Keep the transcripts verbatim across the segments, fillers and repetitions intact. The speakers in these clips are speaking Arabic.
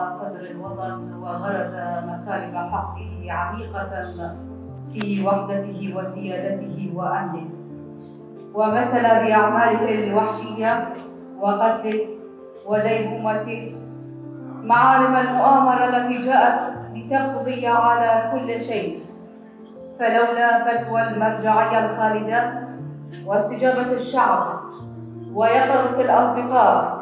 صدر الوطن وغرز مخالب حقه عميقة في وحدته وسيادته وأمنه، ومثل بأعماله الوحشية وقتله وديمومته معالم المؤامرة التي جاءت لتقضي على كل شيء. فلولا فتوى المرجعية الخالدة واستجابة الشعب ويقظة الأصدقاء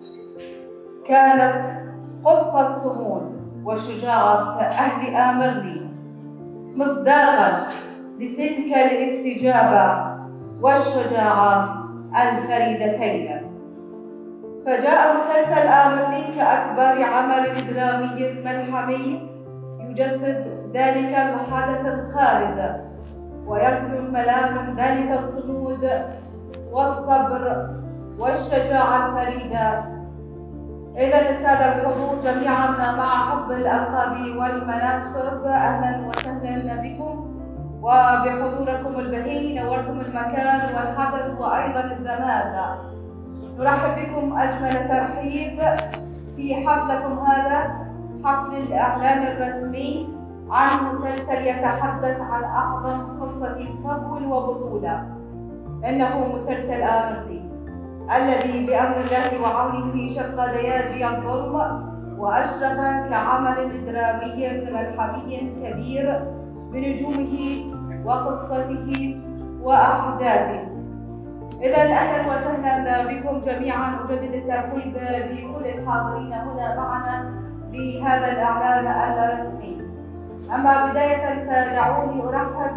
كانت قصة الصمود وشجاعة أهل آمرلي مصداقاً لتلك الاستجابة والشجاعة الفريدتين. فجاء مسلسل آمرلي كأكبر عمل درامي ملحمي يجسد ذلك الحدث الخالد ويرسم ملامح ذلك الصمود والصبر والشجاعة الفريدة. إذا السادة الحضور جميعا مع حفظ الألقاب والمناصب، أهلا وسهلا بكم وبحضوركم البهي. نورتم المكان والحدث وأيضا الزمان. نرحب بكم أجمل ترحيب في حفلكم هذا، حفل الإعلان الرسمي عن مسلسل يتحدث عن أعظم قصة صبر وبطولة. إنه مسلسل آمرلي الذي بأمر الله وعونه شق دياجي الظلم وأشرق كعمل درامي ملحمي كبير بنجومه وقصته وأحداثه. إذا أهلا وسهلا بكم جميعا. أجدد الترحيب بكل الحاضرين هنا معنا لهذا الإعلان الرسمي. أما بداية فدعوني أرحب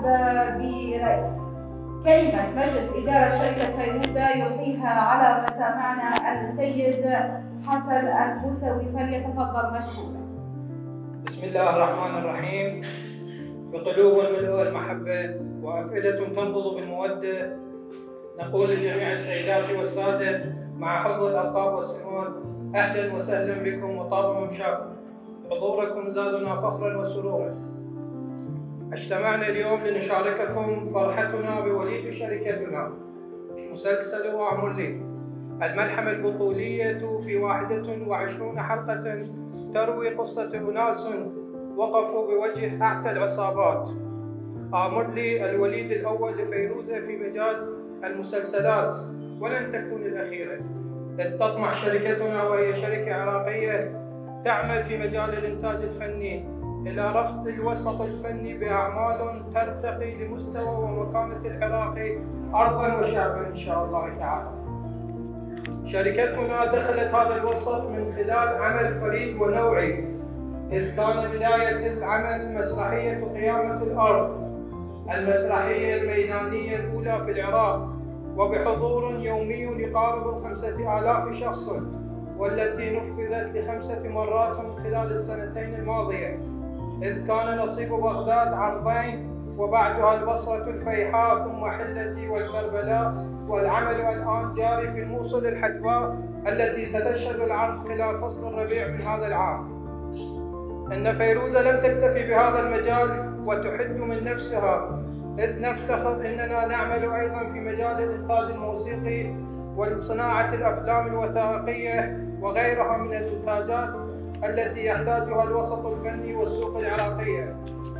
بكلمة مجلس إدارة شركة فيروزة يلقيها على مسامعنا السيد حسن البوسوي، فليتفضل مشكورا. بسم الله الرحمن الرحيم. بقلوب ملؤها المحبة وأفئدة تنبض بالمودة نقول لجميع السيدات والسادة مع حفظ الألقاب والسمات أهلا وسهلا بكم وطاب ممشاكم. حضوركم زادنا فخرا وسرورا. اجتمعنا اليوم لنشارككم فرحتنا بوليد شركتنا مسلسل آمرلي، الملحمة البطولية في واحدة وعشرون حلقة تروي قصة أناس وقفوا بوجه أعتى العصابات. آمرلي الوليد الأول لفيروزة في مجال المسلسلات ولن تكون الأخيرة، إذ تطمح شركتنا وهي شركة عراقية تعمل في مجال الإنتاج الفني إلى رفض الوسط الفني بأعمال ترتقي لمستوى ومكانة العراقي أرضاً وشعباً إن شاء الله تعالى. شركتنا دخلت هذا الوسط من خلال عمل فريد ونوعي، إذ كان بداية العمل مسرحية قيامة الأرض، المسرحية الميدانية الأولى في العراق وبحضور يومي يقارب خمسة آلاف شخص، والتي نفذت لخمسة مرات من خلال السنتين الماضية، إذ كان نصيب بغداد عرضين وبعدها البصرة الفيحاء ثم حلتي والكربلاء، والعمل الآن جاري في الموصل الحدباء التي ستشهد العرض خلال فصل الربيع من هذا العام. إن فيروزة لم تكتفي بهذا المجال وتحد من نفسها، إذ نفتخر أننا نعمل أيضا في مجال الإنتاج الموسيقي وصناعة الأفلام الوثائقية وغيرها من الإنتاجات التي يحتاجها الوسط الفني والسوق العراقية.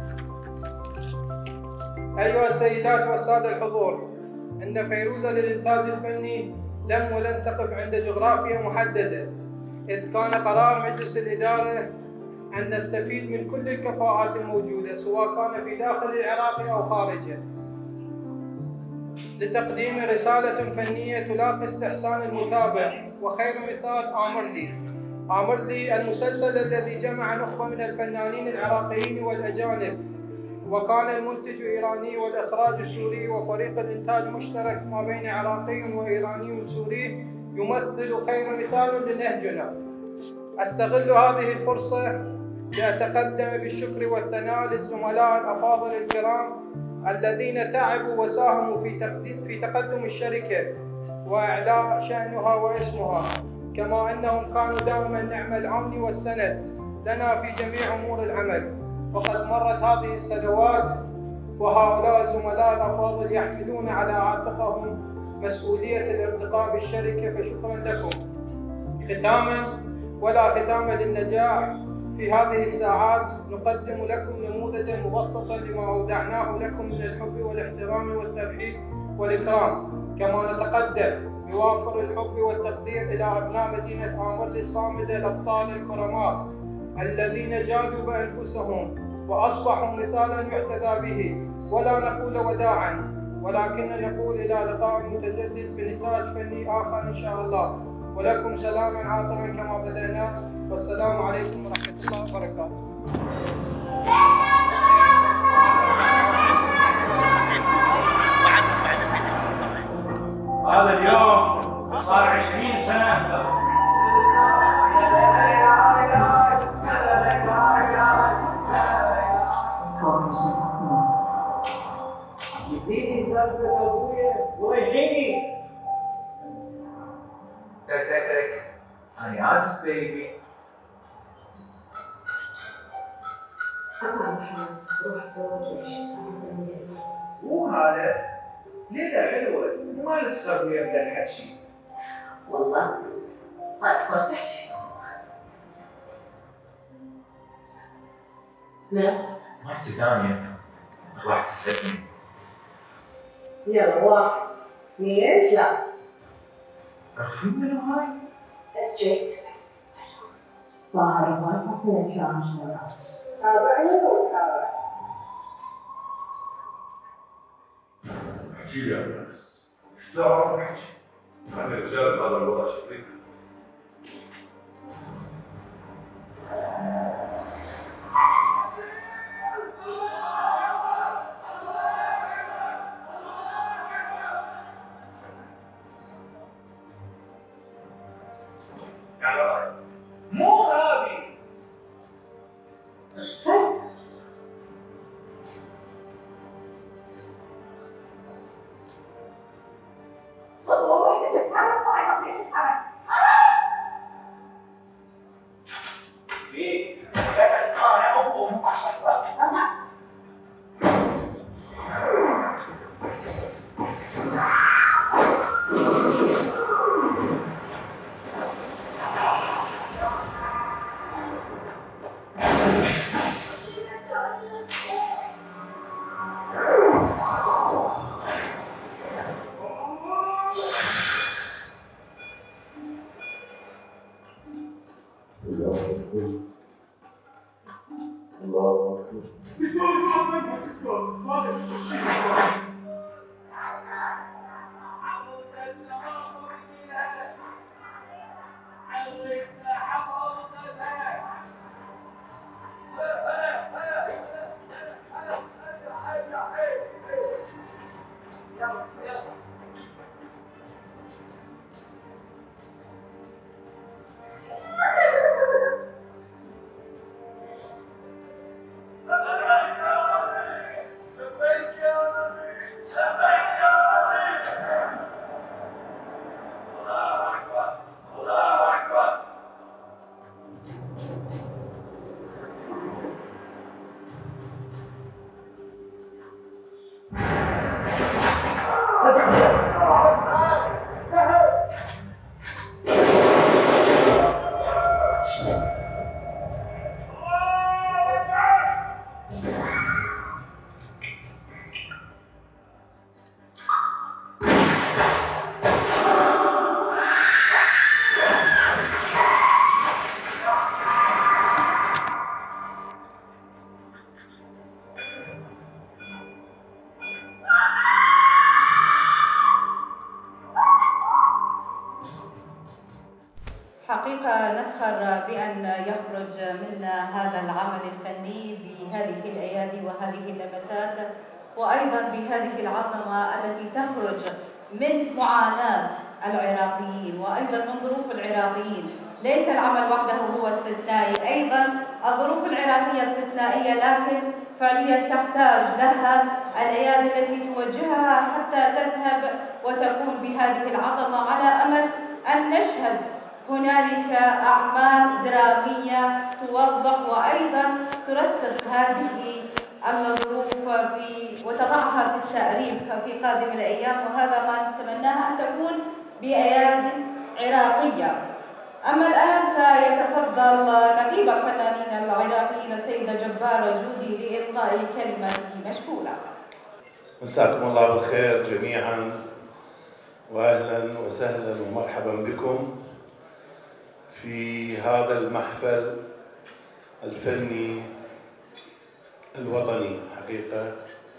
أيها السيدات والسادة الحضور، إن فيروزة للإنتاج الفني لم ولن تقف عند جغرافيا محددة، إذ كان قرار مجلس الإدارة أن نستفيد من كل الكفاءات الموجودة سواء كان في داخل العراق أو خارجه لتقديم رسالة فنية تلاقي استحسان المتابع. وخير مثال آمرلي. آمرلي المسلسل الذي جمع نخبة من الفنانين العراقيين والأجانب، وكان المنتج إيراني والإخراج سوري، وفريق الإنتاج مشترك ما بين عراقي وإيراني وسوري يمثل خير مثال لنهجنا. أستغل هذه الفرصة لأتقدم بالشكر والثناء للزملاء الأفاضل الكرام الذين تعبوا وساهموا في تقديم في تقدم الشركة وإعلاء شأنها واسمها، كما أنهم كانوا دائما نعم العون والسند لنا في جميع أمور العمل. فقد مرت هذه السنوات وهؤلاء الزملاء الأفاضل يحملون على عاتقهم مسؤولية الارتقاء بالشركة، فشكرا لكم. ختاما ولا ختام للنجاح. في هذه الساعات نقدم لكم نموذجا مبسطا لما أودعناه لكم من الحب والاحترام والترحيب والإكرام، كما نتقدم بوافر الحب والتقدير إلى أبناء مدينة آمل الصامدة الأبطال الكرماء الذين جادوا بأنفسهم وأصبحوا مثالا يحتذى به. ولا نقول وداعا، ولكن نقول إلى لقاء متجدد بنتاج فني آخر إن شاء الله. ولكم سلاما عاطرا كما بدأنا، والسلام عليكم ورحمة الله وبركاته. هذا اليوم صار عشرين سنة. يديني سالفة أبويا وريحيني. تك تك تك، أنا آسف بيبي. أطلع محمد تروح تزوج وعيش بسعادة من مو هذا، ليلة حلوة وما نسخر ويا بهالحكي. والله صار خوش تحكي. لا مرتي ثانية راح تسعدني. يلا واحد اثنين ثلاثة. عرفين منو هاي؟ بس جاي تسعد سلام. ظاهر ما يفهمون شلون شلون. تابعني وتابع. احكي لي يا انس، ايش تعرف احكي؟ انا رجال بهذا الوضع شفيق. مو غبي. خطوة واحدة تتحرك وهي تصير تتحرك. ايه؟ انا ابو مقصر. الله أكبر. حقيقة نفخر بأن يخرج منا هذا العمل الفني بهذه الأيادي وهذه اللمسات، وأيضا بهذه العظمة التي تخرج من معاناة العراقيين وأيضا من ظروف العراقيين. ليس العمل وحده هو استثنائي، أيضا الظروف العراقية استثنائية، لكن فعليا تحتاج لها الأيادي التي توجهها حتى تذهب وتكون بهذه العظمة، على أمل أن نشهد هنالك أعمال درامية توضح وأيضا ترسخ هذه الظروف في وتضعها في التاريخ في قادم الأيام، وهذا ما نتمناه أن تكون بأيادي عراقية. أما الآن فيتفضل نقيب الفنانين العراقيين السيد جبار جودي لإلقاء كلمته مشكورا. مساكم الله بالخير جميعا، وأهلا وسهلا ومرحبا بكم في هذا المحفل الفني الوطني. حقيقة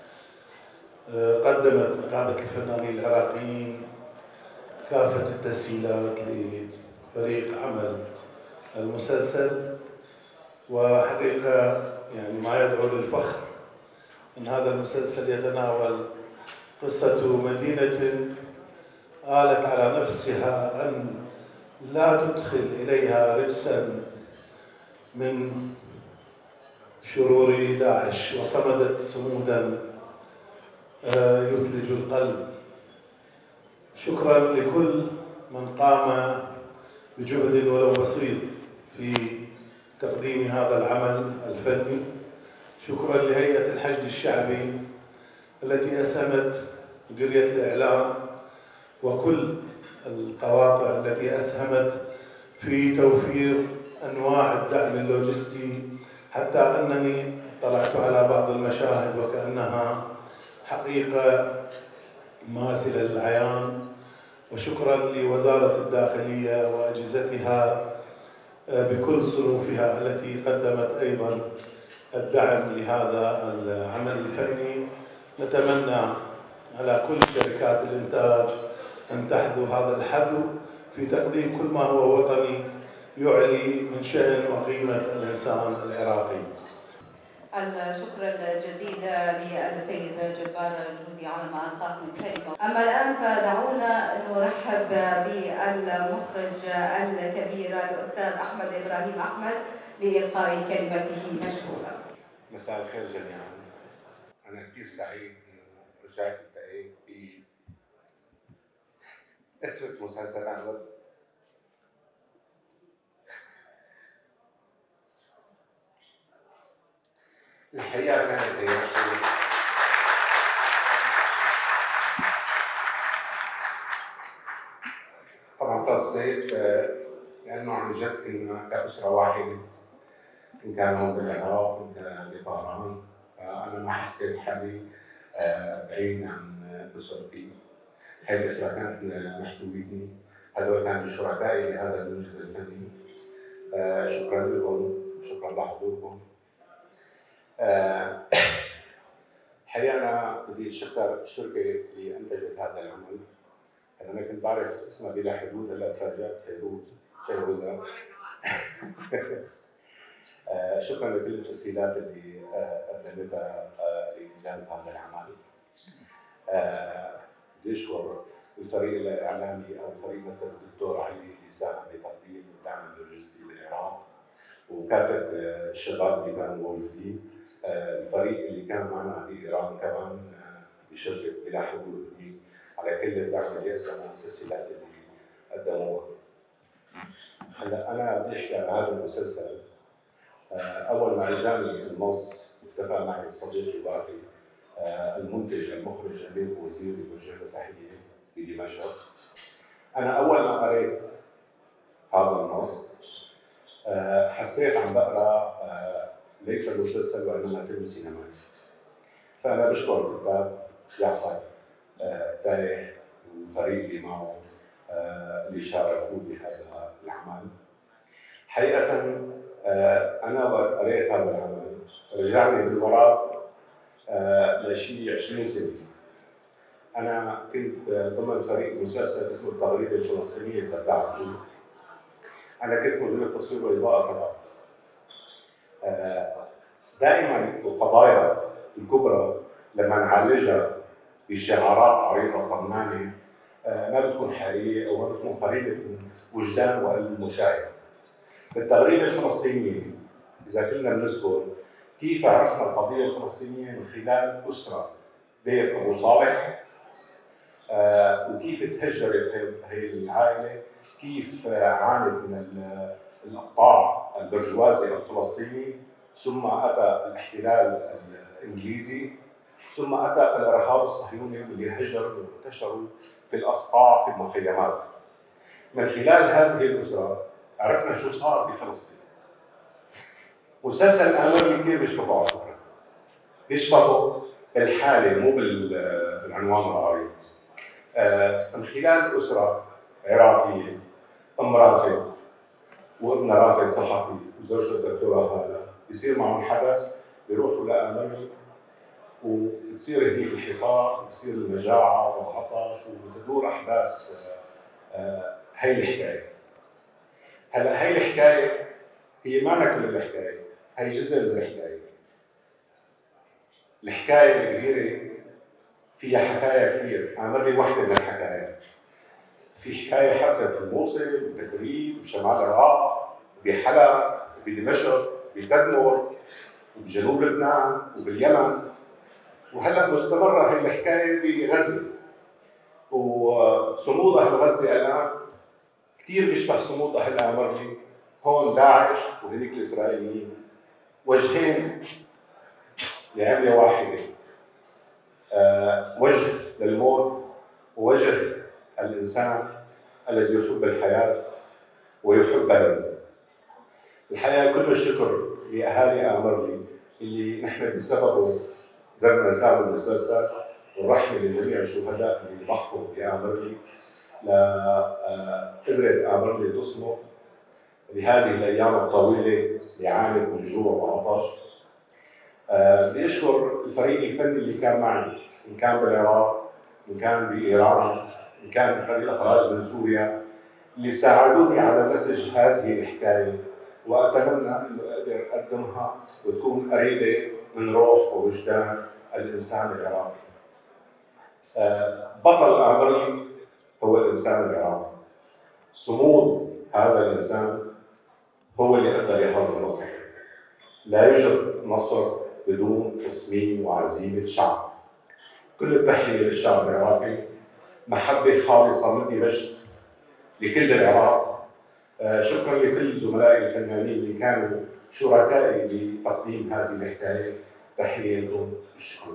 قدمت نقابة الفنانين العراقيين كافة التسهيلات لفريق عمل المسلسل، وحقيقة يعني ما يدعو للفخر أن هذا المسلسل يتناول قصة مدينة آلت على نفسها أن لا تدخل إليها رجسا من شرور داعش، وصمدت صمودا يثلج القلب. شكرا لكل من قام بجهد ولو بسيط في تقديم هذا العمل الفني. شكرا لهيئة الحشد الشعبي التي أسهمت، مديرية الإعلام، وكل القواطع التي أسهمت في توفير أنواع الدعم اللوجستي، حتى أنني اطلعت على بعض المشاهد وكأنها حقيقة ماثلة للعيان. وشكرا لوزارة الداخلية وأجهزتها بكل صنوفها التي قدمت أيضا الدعم لهذا العمل الفني. نتمنى على كل شركات الإنتاج أن تحذو هذا الحذو في تقديم كل ما هو وطني يعلي من شأن وقيمة الإنسان العراقي. الشكر الجزيل للسيد جبار جودي على ما ألقاه من كلمة. أما الآن فدعونا نرحب بالمخرج الكبير الأستاذ أحمد إبراهيم أحمد لإلقاء كلمته مشكورا. مساء الخير جميعا. أنا كثير سعيد إنه رجعت التقيت بأسرة مسلسل أحمد. الحقيقة كانت هي طبعا قصيت لأنه عن جد كنا كأسرة واحدة، إن كان هون بالعراق إن كان بطهران، فأنا ما حسيت حالي بعيد عن أسرتي. هاي الأسرة كانت محدودتني، هذول كانوا شركائي لهذا المنجز الفني. شكرا لكم، شكرا لحضوركم. الحقيقة أنا بدي أشكر الشركة اللي أنتجت هذا العمل. أنا كنت بعرف اسمها بلا حدود، هلا تفاجأت فيروز فيروزة. شكرا لكل التسهيلات اللي قدمتها لإنجاز هذا العمل. بدي أشكر الفريق الإعلامي أو فريق مكتب الدكتور علي اللي ساهم بتقديم الدعم اللوجستي بالعراق، وكافة الشباب اللي كانوا موجودين. الفريق اللي كان معنا بإيران كمان بشركة بلا حدود على كل الدعم اللي قدموه والتسهيلات اللي قدموها. هلا أنا بدي أحكي على هذا المسلسل. أول ما إجاني النص اتفق معي صديقي وافي المنتج المخرج أمير بوزير بوجه له تحية بدمشق. أنا أول ما قريت هذا النص حسيت عم بقرا ليس مسلسل وإنما فيلم سينمائي. فأنا بشكر الكتاب يعقوب تايه والفريق اللي معه اللي شاركوا بهذا العمل. حقيقة أنا وقت قريت هذا العمل رجعني بالوراء لشي عشرين سنة. أنا كنت ضمن فريق مسلسل اسمه التغريدة الفلسطينية إذا بتعرفوا. أنا كنت مدير التصوير والإضاءة تبعه. دائما القضايا الكبرى لما نعالجها بشعارات عريضة طنانة ما بتكون حقيقية أو ما بتكون قريبة من وجدان وقلب المشاهد. بالتغريدة الفلسطينية إذا كنا بنذكر كيف عرفنا القضية الفلسطينية من خلال أسرة بيت أبو صالح، آه وكيف تهجرت هي العائلة، كيف عانت من الإقطاع البرجوازي الفلسطيني، ثم أتى الاحتلال الإنجليزي، ثم أتى الإرهاب الصهيوني اللي هجروا وانتشروا في الأصقاع في المخيمات. من خلال هذه الأسرة عرفنا شو صار بفلسطين. مسلسل آمرلي كثير بيشبهه على فكرة. بيشبهه بالحالة مو بالعنوان العربي. آه من خلال أسرة عراقية، أم رافد وابن رافد صحفي وزوجته الدكتورة هالة، بيصير معهم حدث بيروحوا لآمرلي وبتصير هنيك الحصار وبتصير المجاعة والعطش وبتدور أحداث آه هي الحكاية. هلا هي الحكاية هي معنى كل الحكاية، هي جزء من الحكاية. الحكاية الكبيرة فيها حكاية كثير، آمرلي وحدة من الحكايات. في حكاية حدثت في الموصل، بتدريب، بشمال العراق، بحلب، بدمشق، بتدمر، وبجنوب لبنان، وباليمن. وهلا مستمرة هي الحكاية بغزة. وصمود أهل غزة الآن كثير بيشبه صمود أهل آمرلي. هون داعش وهنيك الإسرائيليين وجهين لعملة واحدة. أه وجه للموت ووجه الإنسان الذي يحب الحياة ويحب بلده. الحقيقة كل الشكر لأهالي آمرلي اللي نحن بسببه قدرنا نساعد المسلسل، والرحمة لجميع الشهداء اللي ضحوا بآمرلي لقدرة آمرلي تصمد لهذه الأيام الطويلة اللي عانت من جوع وعطش. أه بدي أشكر الفريق الفني اللي كان معي، إن كان بالعراق، إن كان بإيران، إن كان بفريق الإخراج من سوريا، اللي ساعدوني على نسج هذه الحكاية، وأتمنى أنه أقدر أقدمها وتكون قريبة من روح ووجدان الإنسان العراقي. أه بطل آمرلي هو الإنسان العراقي. صمود هذا الإنسان هو اللي قدر يحرز النصر. لا يوجد نصر بدون تصميم وعزيمة شعب. كل التحية للشعب العراقي، محبة خالصة مني بجد لكل العراق. آه شكرا لكل زملائي الفنانين اللي كانوا شركائي بتقديم هذه الحكاية. تحية لكم والشكر.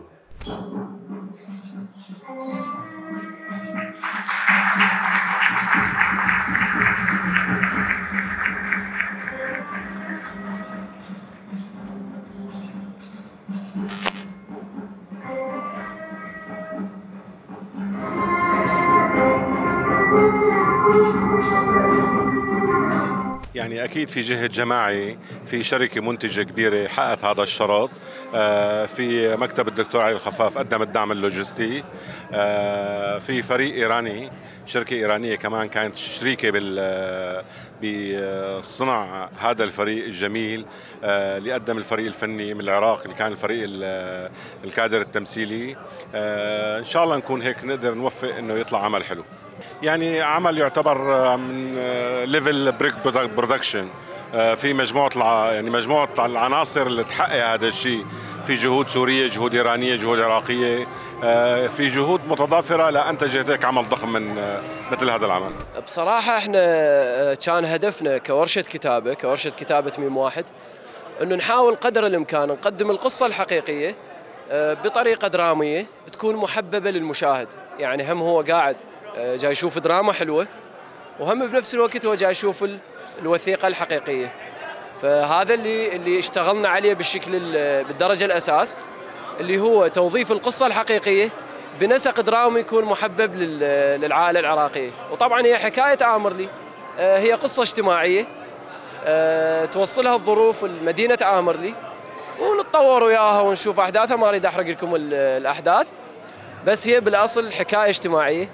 يعني أكيد في جهد جماعي، في شركة منتجة كبيرة حققت هذا الشرط، في مكتب الدكتور علي الخفاف قدم الدعم اللوجستي، في فريق إيراني، شركة إيرانية كمان كانت شريكة بال بصنع هذا الفريق الجميل اللي قدم الفريق الفني من العراق اللي كان الفريق الكادر التمثيلي. إن شاء الله نكون هيك نقدر نوفق إنه يطلع عمل حلو. يعني عمل يعتبر من ليفل بريك برودكشن، في مجموعة يعني مجموعة العناصر اللي تحقق هذا الشيء. في جهود سورية، جهود إيرانية، جهود عراقية، في جهود متضافرة لأنتجت هيك عمل ضخم من مثل هذا العمل. بصراحة احنا كان هدفنا كورشة كتابة كورشة كتابة ميم واحد انه نحاول قدر الامكان نقدم القصة الحقيقية بطريقة درامية تكون محببة للمشاهد. يعني هم هو قاعد جاي يشوف دراما حلوة، وهم بنفس الوقت هو جاي يشوف الوثيقة الحقيقية. فهذا اللي اللي اشتغلنا عليه بالشكل بالدرجة الأساس، اللي هو توظيف القصة الحقيقية بنسق درامي يكون محبب للعائلة العراقية. وطبعا هي حكاية آمرلي هي قصة اجتماعية توصلها الظروف مدينة آمرلي، ونتطور وياها ونشوف أحداثها. ما أريد أحرق لكم الأحداث، بس هي بالأصل حكاية اجتماعية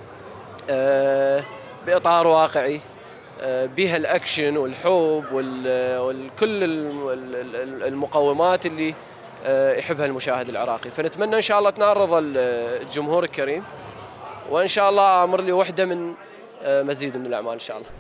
بإطار واقعي، بها الأكشن والحب وكل المقومات اللي يحبها المشاهد العراقي. فنتمنى إن شاء الله تنال رضا الجمهور الكريم، وإن شاء الله آمرلي وحدة من مزيد من الأعمال إن شاء الله.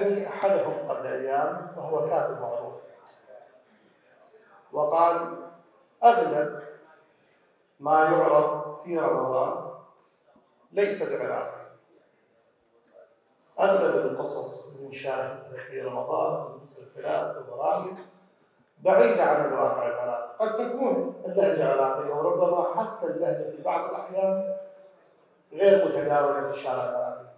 سألني أحدهم قبل أيام وهو كاتب معروف، وقال أغلب ما يعرض في رمضان ليس بعراقي. أغلب القصص اللي نشاهدها في رمضان من مسلسلات وبرامج بعيدة عن الواقع العراقي، قد تكون اللهجة عراقية وربما حتى اللهجة في بعض الأحيان غير متداولة في الشارع العراقي.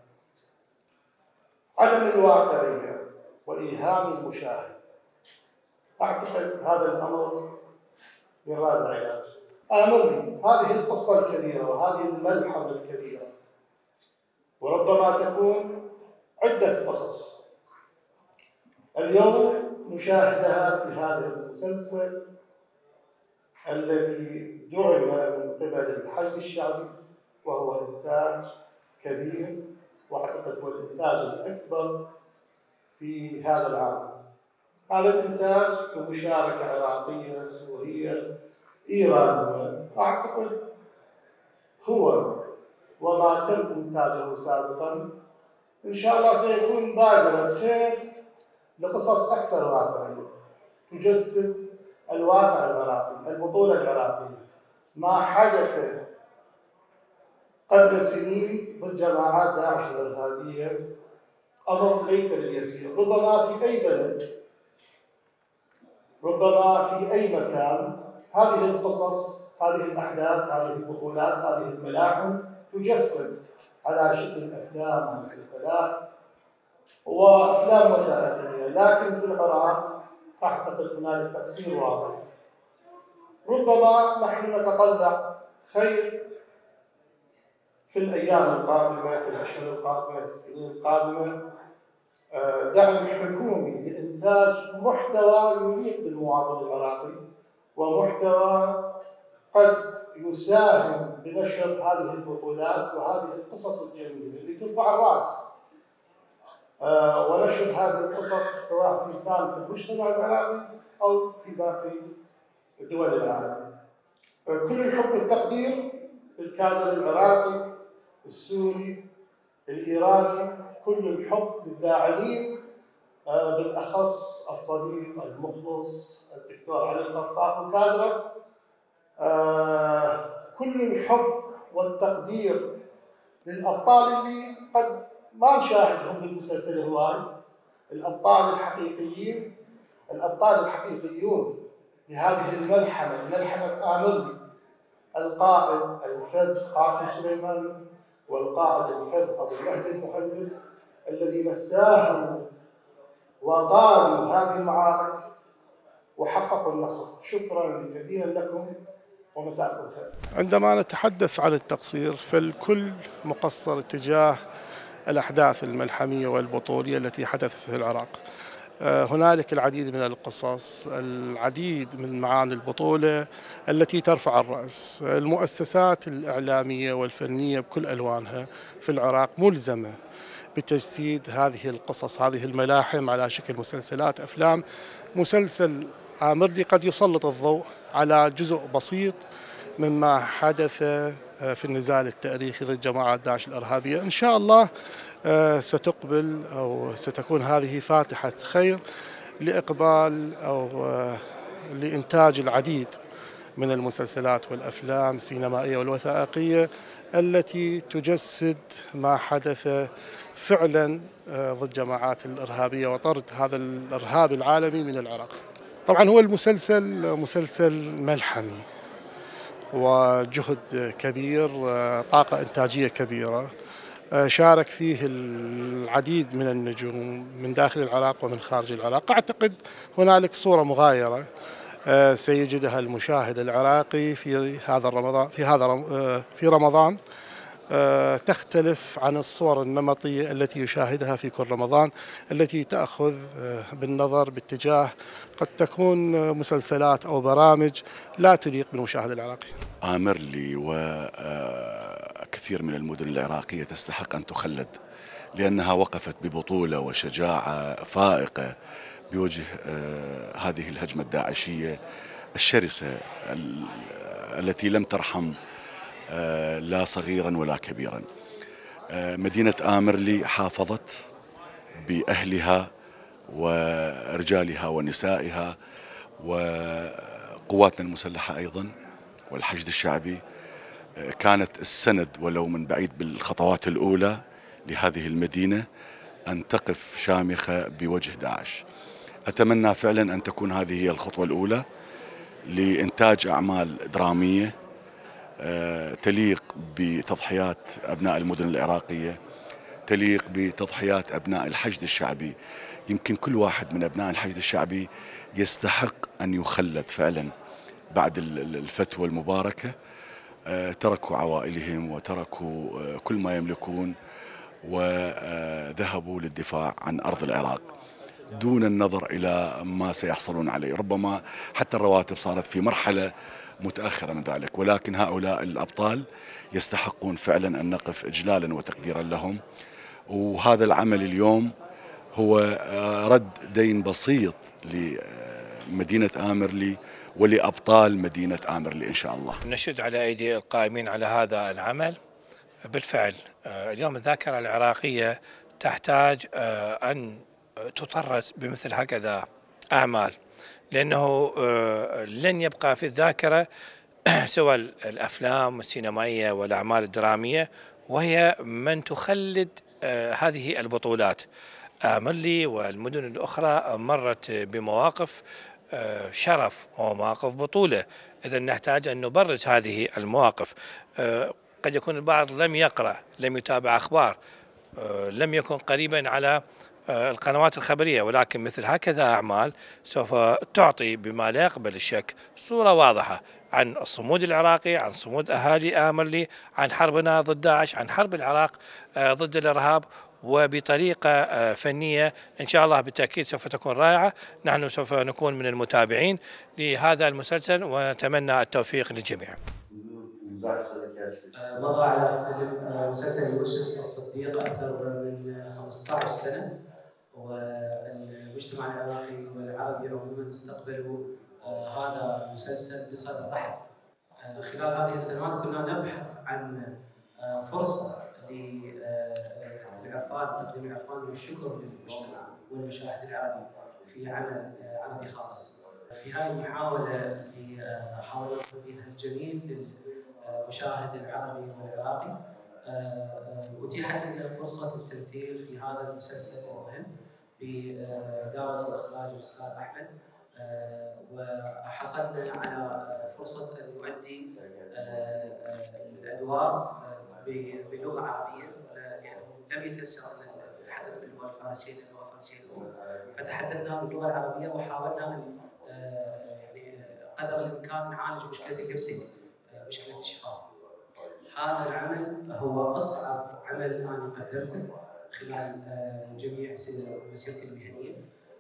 عدم الواقعية وإيهام المشاهد، أعتقد هذا الأمر يراد علاج. آمرني هذه القصة الكبيرة وهذه الملحمة الكبيرة، وربما تكون عدة قصص اليوم نشاهدها في هذا المسلسل الذي دعم من قبل الحشد الشعبي، وهو إنتاج كبير وأعتقد هو الإنتاج الأكبر في هذا العام. هذا الإنتاج بمشاركة عراقية، سورية، إيرانية، أعتقد هو وما تم إنتاجه سابقا إن شاء الله سيكون بادرة خير لقصص أكثر واقعية تجسد الواقع العراقي، البطولة العراقية. ما حدث قبل سنين ضد جماعات داعش الإرهابية أمر ليس باليسير، ربما في أي بلد، ربما في أي مكان هذه القصص، هذه الأحداث، هذه البطولات، هذه الملاحم تجسد على شكل أفلام ومسلسلات وأفلام وثائقية، لكن في العراق أعتقد هنالك تقصير واضح. ربما نحن نتطلع خير في الأيام القادمة، في الأشهر القادمة، في السنين القادمة، دعم حكومي لإنتاج محتوى يليق بالمواطن العراقي، ومحتوى قد يساهم بنشر هذه البطولات وهذه القصص الجميلة اللي ترفع الرأس، ونشر هذه القصص سواء في كان في المجتمع العراقي أو في باقي دول العالم. كل الحب والتقدير للكادر العراقي، السوري، الإيراني، كل الحب للداعمين، بالأخص الصديق المخلص الدكتور علي الخفاف وكادره. كل الحب والتقدير للأبطال اللي قد ما نشاهدهم بالمسلسل هواي، الأبطال الحقيقيين، الأبطال الحقيقيون لهذه الملحمة، ملحمة آمرني، القائد الفذ قاسم سليمان والقائد الفذ أبو المهدي المهندس الذين ساهموا وطالوا هذه المعارك وحققوا النصر. شكرا جزيلا لكم ومساءكم الخير. عندما نتحدث عن التقصير فالكل مقصر تجاه الأحداث الملحمية والبطولية التي حدثت في العراق. هنالك العديد من القصص، العديد من معاني البطولة التي ترفع الرأس. المؤسسات الإعلامية والفنية بكل ألوانها في العراق ملزمة بتجسيد هذه القصص، هذه الملاحم على شكل مسلسلات، أفلام. مسلسل آمرني قد يسلط الضوء على جزء بسيط مما حدث في النزال التاريخي ضد جماعة داعش الإرهابية. إن شاء الله ستقبل أو ستكون هذه فاتحة خير لإقبال أو لإنتاج العديد من المسلسلات والأفلام السينمائية والوثائقية التي تجسد ما حدث فعلا ضد جماعات الإرهابية وطرد هذا الإرهاب العالمي من العراق. طبعا هو المسلسل مسلسل ملحمي وجهد كبير، طاقة إنتاجية كبيرة، شارك فيه العديد من النجوم من داخل العراق ومن خارج العراق. أعتقد هنالك صورة مغايرة سيجدها المشاهد العراقي في هذا رمضان في هذا في رمضان تختلف عن الصور النمطية التي يشاهدها في كل رمضان، التي تأخذ بالنظر باتجاه قد تكون مسلسلات أو برامج لا تليق بالمشاهد العراقي. آمرلي وكثير من المدن العراقية تستحق أن تخلد، لأنها وقفت ببطولة وشجاعة فائقة بوجه هذه الهجمة الداعشية الشرسة التي لم ترحم لا صغيرا ولا كبيرا. مدينة آمرلي حافظت بأهلها ورجالها ونسائها وقواتنا المسلحة أيضا والحشد الشعبي. كانت السند ولو من بعيد بالخطوات الأولى لهذه المدينة أن تقف شامخة بوجه داعش. أتمنى فعلا أن تكون هذه هي الخطوة الأولى لإنتاج أعمال درامية تليق بتضحيات أبناء المدن العراقية، تليق بتضحيات أبناء الحشد الشعبي. يمكن كل واحد من أبناء الحشد الشعبي يستحق أن يخلد فعلا بعد الفتوى المباركة. تركوا عوائلهم وتركوا كل ما يملكون وذهبوا للدفاع عن أرض العراق دون النظر إلى ما سيحصلون عليه. ربما حتى الرواتب صارت في مرحلة متأخرة من ذلك، ولكن هؤلاء الأبطال يستحقون فعلا أن نقف إجلالا وتقديرا لهم. وهذا العمل اليوم هو رد دين بسيط لمدينة آمرلي ولأبطال مدينة آمرلي إن شاء الله. نشد على أيدي القائمين على هذا العمل. بالفعل اليوم الذاكرة العراقية تحتاج أن تطرز بمثل هكذا أعمال، لأنه لن يبقى في الذاكرة سوى الأفلام السينمائية والأعمال الدرامية، وهي من تخلد هذه البطولات. آمرلي والمدن الأخرى مرت بمواقف شرف ومواقف بطولة، إذا نحتاج أن نبرز هذه المواقف. قد يكون البعض لم يقرأ، لم يتابع أخبار، لم يكن قريبا على القنوات الخبرية، ولكن مثل هكذا أعمال سوف تعطي بما لا يقبل الشك صورة واضحة عن الصمود العراقي، عن صمود أهالي آمرلي، عن حربنا ضد داعش، عن حرب العراق ضد الإرهاب، وبطريقة فنية إن شاء الله بالتأكيد سوف تكون رائعة. نحن سوف نكون من المتابعين لهذا المسلسل ونتمنى التوفيق للجميع. مضى على فيلم مسلسل يوسف الصديق أكثر من خمسة عشر سنة، والمجتمع العراقي والعربي عموما استقبلوا هذا المسلسل بصدر رحب. خلال هذه السنوات كنا نبحث عن فرصة للعرفان، تقديم العرفان والشكر للمجتمع والمشاهد العربي في عمل عربي خالص. في هذه المحاولة اللي حاولنا فيها الجميل للمشاهد العربي والعراقي، أتيحت لنا فرصة التمثيل في هذا المسلسل المهم بإدارة الإخراج الأستاذ أحمد، وحصلنا على فرصة أن نؤدي الأدوار بلغة عربية، لم يتيسر لنا التحدث باللغة الفارسية اللغة الفارسية الأولى، فتحدثنا باللغة العربية وحاولنا أن يعني قدر الإمكان نعالج مشكلة اللبسية، مشكلة الشفاء. هذا العمل هو أصعب عمل أنا قدمته خلال جميع مسيرتي المهنية،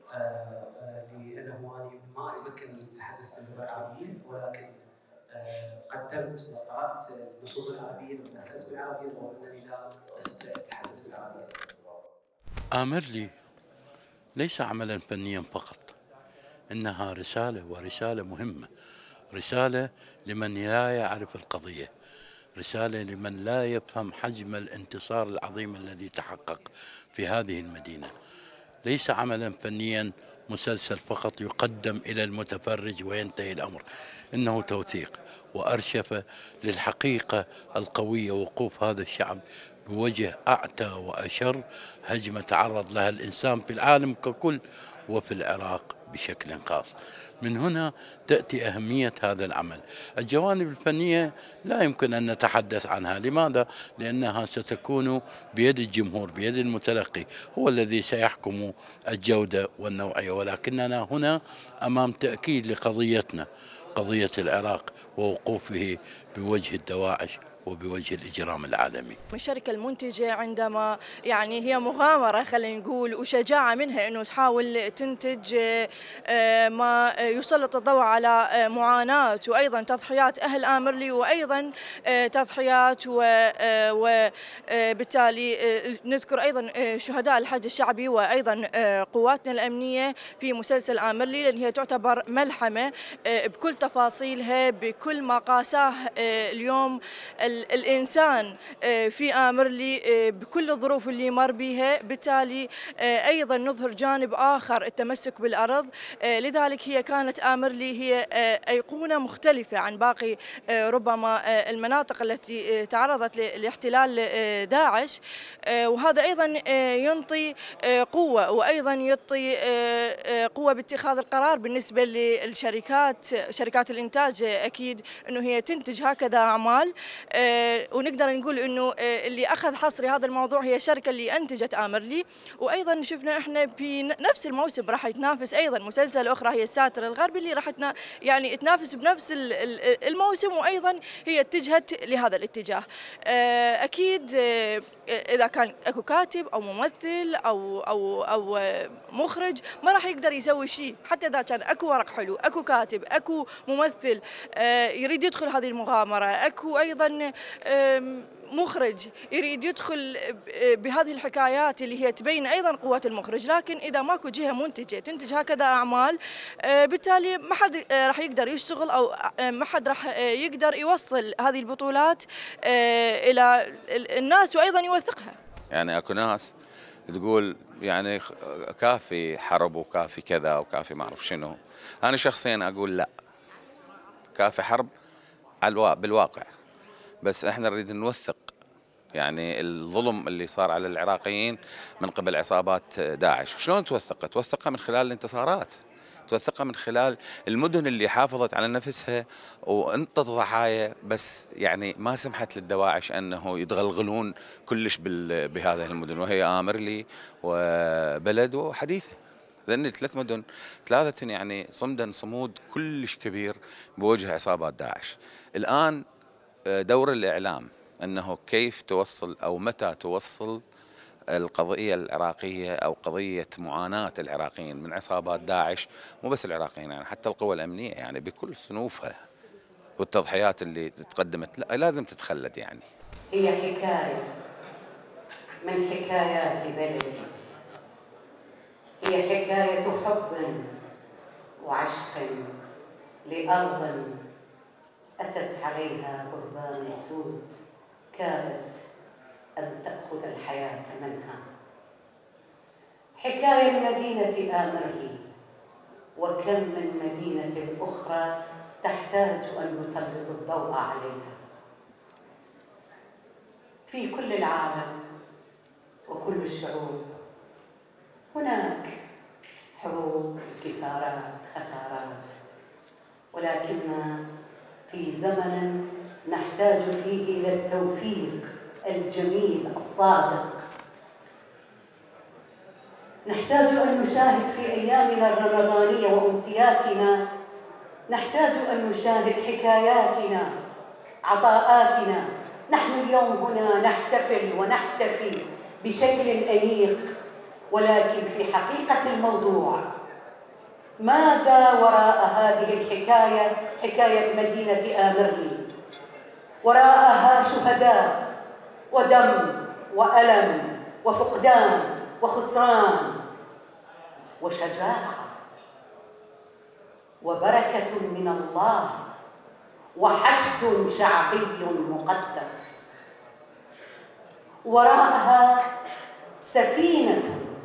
لأنه أنا ما أتمكن من التحدث باللغة العربية، ولكن قدمت وقرأت النصوص العربية وتحدثت بالعربية رغم أنني لا أستطيع التحدث بالعربية. آمرلي ليس عملا فنيا فقط، إنها رسالة، ورسالة مهمة، رسالة لمن لا يعرف القضية، رسالة لمن لا يفهم حجم الانتصار العظيم الذي تحقق في هذه المدينة. ليس عملا فنيا مسلسل فقط يقدم إلى المتفرج وينتهي الأمر، إنه توثيق وأرشفة للحقيقة القوية، وقوف هذا الشعب بوجه أعتى وأشر هجمة تعرض لها الإنسان في العالم ككل وفي العراق بشكل خاص. من هنا تأتي أهمية هذا العمل. الجوانب الفنية لا يمكن أن نتحدث عنها. لماذا؟ لأنها ستكون بيد الجمهور، بيد المتلقي، هو الذي سيحكم الجودة والنوعية، ولكننا هنا أمام تأكيد لقضيتنا، قضية العراق ووقوفه بوجه الدواعش وبوجه الإجرام العالمي. الشركة المنتجة عندما يعني هي مغامرة خلينا نقول وشجاعة منها أنه تحاول تنتج ما يسلط الضوء على معاناة وأيضا تضحيات أهل آمرلي، وأيضا تضحيات وبالتالي نذكر أيضا شهداء الحج الشعبي وأيضا قواتنا الأمنية في مسلسل آمرلي، لأن هي تعتبر ملحمة بكل تفاصيلها، بكل ما قاساه اليوم الإنسان في آمرلي بكل الظروف اللي مر بها، بالتالي أيضا نظهر جانب آخر التمسك بالأرض. لذلك هي كانت آمرلي هي أيقونة مختلفة عن باقي ربما المناطق التي تعرضت لاحتلال داعش، وهذا أيضا ينطي قوة وأيضا يعطي قوة باتخاذ القرار بالنسبة للشركات، شركات الإنتاج أكيد أنه هي تنتج هكذا أعمال. ونقدر نقول أنه اللي أخذ حصري هذا الموضوع هي الشركة اللي أنتجت آمرلي. وأيضا شفنا إحنا في نفس الموسم راح يتنافس أيضا مسلسل أخرى هي الساتر الغربي اللي راح يعني تنافس بنفس الموسم، وأيضا هي اتجهت لهذا الاتجاه. أكيد إذا كان أكو كاتب أو ممثل أو أو أو مخرج ما راح يقدر يسوي شيء، حتى إذا كان أكو ورق حلو، أكو كاتب، أكو ممثل يريد يدخل هذه المغامرة، أكو أيضا مخرج يريد يدخل بهذه الحكايات اللي هي تبين أيضا قوة المخرج. لكن إذا ماكو جهة منتجة تنتج هكذا أعمال، بالتالي ما حد راح يقدر يشتغل أو ما حد راح يقدر يوصل هذه البطولات إلى الناس وأيضا يوثقها. يعني أكو ناس تقول يعني كافي حرب وكافي كذا وكافي ما أعرف شنو. أنا شخصيا أقول لا، كافي حرب على بالواقع، بس احنا نريد نوثق يعني الظلم اللي صار على العراقيين من قبل عصابات داعش. شلون توثقها؟ توثقها من خلال الانتصارات، توثقها من خلال المدن اللي حافظت على نفسها وانطت ضحايا، بس يعني ما سمحت للدواعش انه يتغلغلون كلش بهذه المدن، وهي آمرلي وبلد وحديثة. ذني ثلاث مدن ثلاثة يعني صمدا صمود كلش كبير بوجه عصابات داعش. الآن دور الإعلام أنه كيف توصل أو متى توصل القضية العراقية أو قضية معاناة العراقيين من عصابات داعش، مو بس العراقيين يعني حتى القوى الأمنية يعني بكل صنوفها والتضحيات اللي تقدمت لا لازم تتخلد. يعني هي حكاية من حكايات بلدي، هي حكاية حب وعشق لأرض أتت عليها غربان سود كادت أن تأخذ الحياة منها. حكاية لمدينة آمرلي، وكم من مدينة أخرى تحتاج أن نسلط الضوء عليها. في كل العالم وكل الشعوب هناك حروب، انكسارات، خسارات، ولكن في زمن نحتاج فيه إلى التوفيق الجميل الصادق. نحتاج أن نشاهد في أيامنا الرمضانية وأمسياتنا، نحتاج أن نشاهد حكاياتنا، عطاءاتنا. نحن اليوم هنا نحتفل ونحتفي بشكل أنيق، ولكن في حقيقة الموضوع ماذا وراء هذه الحكاية، حكاية مدينة آمرلي؟ وراءها شهداء ودم وألم وفقدان وخسران وشجاعة وبركة من الله وحشد شعبي مقدس. وراءها سفينة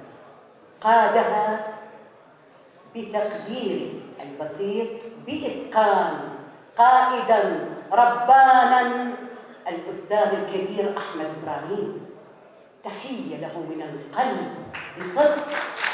قادها بتقدير البسيط بإتقان قائدا ربانا الأستاذ الكبير أحمد إبراهيم. تحية له من القلب بصدق.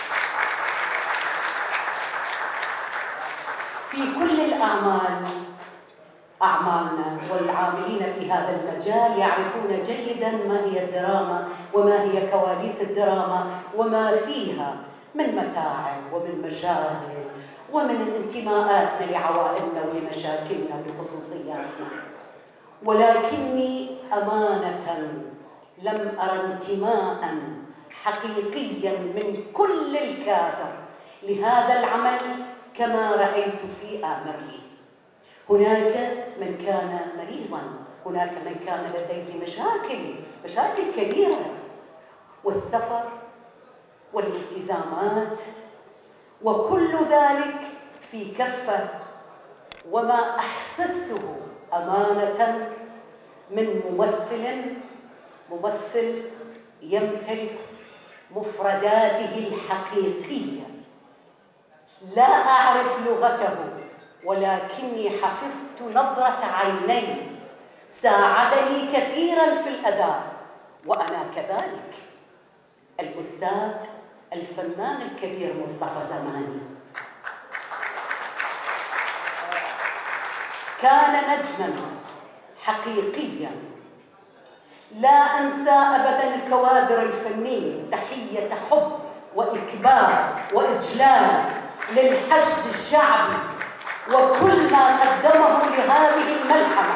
في كل الأعمال أعمالنا والعاملين في هذا المجال يعرفون جيدا ما هي الدراما وما هي كواليس الدراما وما فيها من متاعب ومن مشاغل ومن انتماءاتنا لعوائلنا ولمشاكلنا ولخصوصياتنا. ولكني أمانة لم أرى انتماء حقيقيا من كل الكادر لهذا العمل كما رأيت في آمرلي. هناك من كان مريضا، هناك من كان لديه مشاكل مشاكل كبيرة، والسفر والالتزامات وكل ذلك في كفة. وما أحسسته أمانة من ممثل ممثل يمتلك مفرداته الحقيقية. لا أعرف لغته ولكني حفظت نظرة عينيه، ساعدني كثيرا في الأداء، وأنا كذلك. الأستاذ الفنان الكبير مصطفى زماني كان نجما حقيقيا. لا أنسى أبدا الكوادر الفنية، تحية حب وإكبار وإجلال للحشد الشعبي وكل ما قدمه لهذه الملحمة،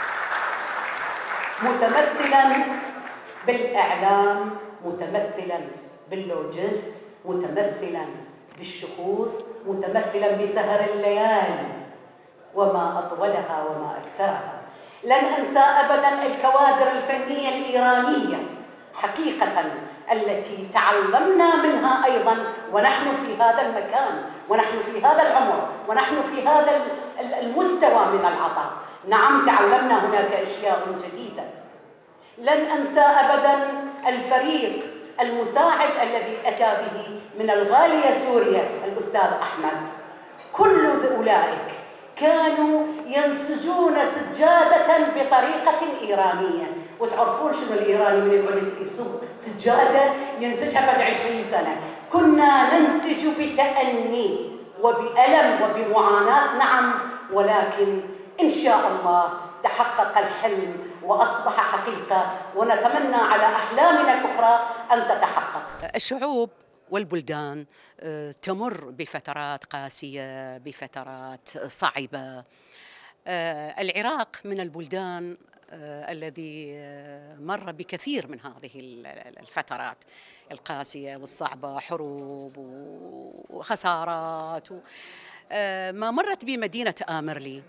متمثلا بالإعلام، متمثلا باللوجست، متمثلا بالشخوص، متمثلا بسهر الليالي وما أطولها وما أكثرها. لن أنسى أبدا الكوادر الفنية الإيرانية حقيقة التي تعلمنا منها أيضا ونحن في هذا المكان ونحن في هذا العمر ونحن في هذا المستوى من العطاء. نعم، تعلمنا هناك أشياء جديدة. لن أنسى أبدا الفريق المساعد الذي أتى به من الغالية سوريا الأستاذ أحمد. كل أولئك كانوا ينسجون سجادة بطريقة إيرانية. وتعرفون شنو الإيراني من يقول يسوق سجادة ينسجها بعد عشرين سنة. كنا ننسج بتأني وبألم وبمعاناة، نعم، ولكن إن شاء الله تحقق الحلم وأصبح حقيقة، ونتمنى على أحلامنا الأخرى أن تتحقق. الشعوب والبلدان تمر بفترات قاسية، بفترات صعبة. العراق من البلدان الذي مر بكثير من هذه الفترات القاسية والصعبة، حروب وخسارات. ما مرت بمدينة آمرلي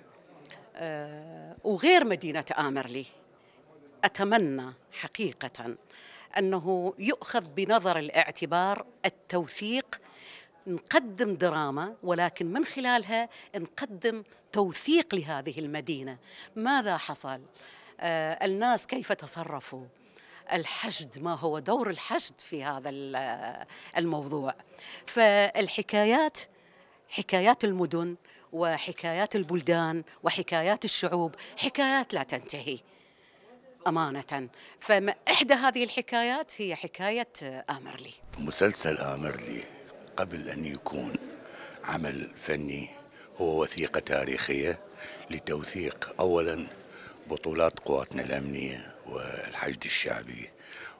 وغير مدينة آمرلي، أتمنى حقيقة أنه يؤخذ بنظر الاعتبار التوثيق. نقدم دراما ولكن من خلالها نقدم توثيق لهذه المدينة. ماذا حصل؟ آه الناس كيف تصرفوا؟ الحشد، ما هو دور الحشد في هذا الموضوع؟ فالحكايات، حكايات المدن وحكايات البلدان وحكايات الشعوب حكايات لا تنتهي أمانة. فإحدى هذه الحكايات هي حكاية آمرلي. مسلسل آمرلي قبل أن يكون عمل فني هو وثيقة تاريخية لتوثيق أولا بطولات قواتنا الأمنية والحشد الشعبي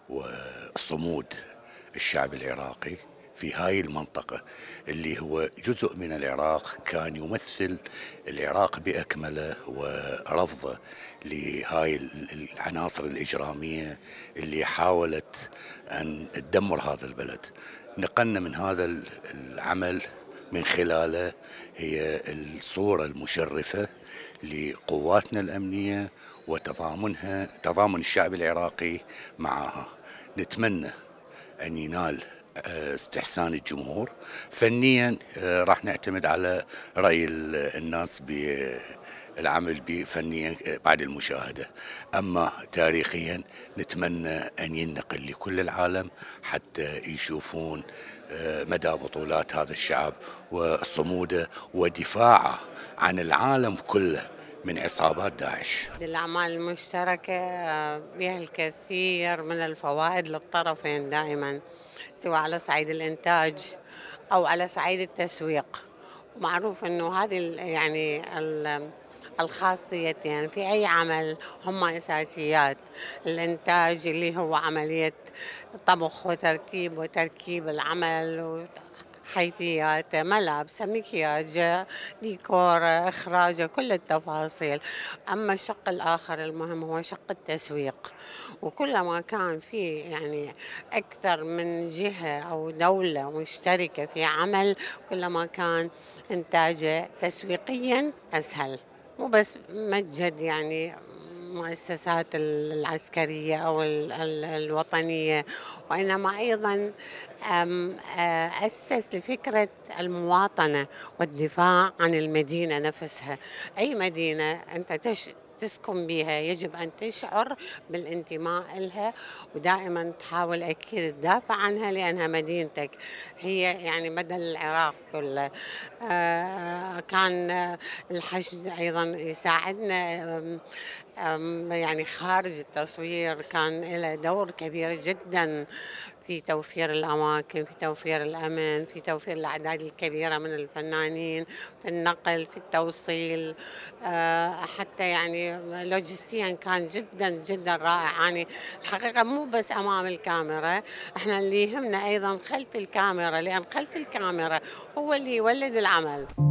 وصمود الشعب العراقي في هاي المنطقة اللي هو جزء من العراق، كان يمثل العراق بأكمله ورفضه لهاي العناصر الإجرامية اللي حاولت أن تدمر هذا البلد. نقلنا من هذا العمل من خلاله هي الصورة المشرفة لقواتنا الأمنية وتضامنها، تضامن الشعب العراقي معها. نتمنى أن ينال استحسان الجمهور. فنيا راح نعتمد على رأي الناس بالعمل بفنيا بعد المشاهدة، أما تاريخيا نتمنى أن ينقل لكل العالم حتى يشوفون مدى بطولات هذا الشعب وصموده ودفاعه عن العالم كله من عصابات داعش. الأعمال المشتركة بها الكثير من الفوائد للطرفين دائما، سواء على صعيد الإنتاج أو على صعيد التسويق. معروف أنه هذه يعني الخاصيتين يعني في أي عمل هم أساسيات. الإنتاج اللي هو عملية طبخ وتركيب وتركيب العمل، حيثياته، ملابس، مكياج، ديكور، إخراج، كل التفاصيل. أما الشق الآخر المهم هو شق التسويق، وكلما كان في يعني أكثر من جهة أو دولة مشتركة في عمل كلما كان إنتاجه تسويقيا أسهل. مو بس مجد يعني المؤسسات العسكرية أو الوطنية، وإنما أيضا أسس لفكرة المواطنة والدفاع عن المدينة نفسها. أي مدينة أنت تسكن بها، يجب أن تشعر بالانتماء لها، ودائما تحاول أكيد تدافع عنها لأنها مدينتك، هي يعني بدل العراق كله. آه كان الحشد أيضا يساعدنا يعني خارج التصوير، كان له دور كبير جدا في توفير الأماكن، في توفير الأمن، في توفير الأعداد الكبيرة من الفنانين، في النقل، في التوصيل، حتى يعني لوجستيا كان جدا جدا رائع. يعني الحقيقة مو بس أمام الكاميرا، احنا اللي يهمنا أيضا خلف الكاميرا، لأن خلف الكاميرا هو اللي يولد العمل.